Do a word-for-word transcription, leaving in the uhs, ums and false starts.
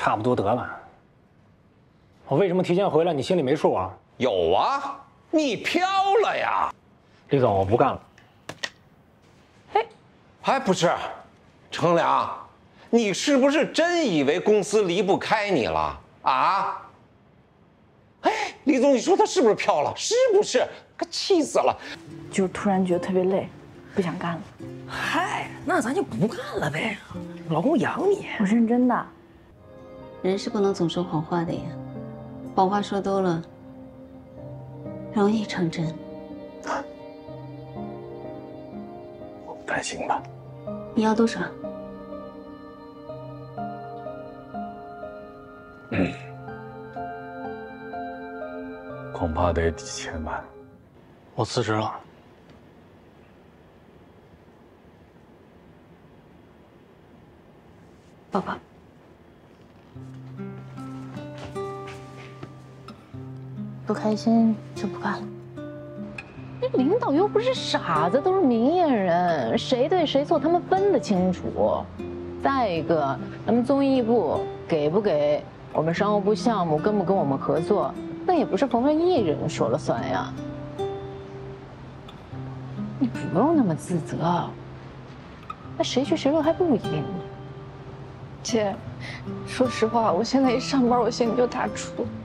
差不多得了。我为什么提前回来，你心里没数啊？ 有啊，你飘了呀！ 李总，我不干了。 嘿，哎，不是，程良，你是不是真以为公司离不开你了啊？哎，李总，你说他是不是飘了？是不是？可气死了！ 就突然觉得特别累，不想干了。 嗨，那咱就不干了呗，老公养你。 我认真的。 人是不能总说谎话的呀，谎话说多了，容易成真。 我不太行吧？ 你要多少？ 嗯，恐怕得几千万。我辞职了。 宝宝， 不开心就不干了。 这领导又不是傻子，都是明眼人，谁对谁错他们分得清楚。再一个，咱们综艺部给不给我们商务部项目，跟不跟我们合作，那也不是冯仑一人说了算呀。你不用那么自责，那谁去谁落还不一定呢。 姐，说实话，我现在一上班，我心里就打怵。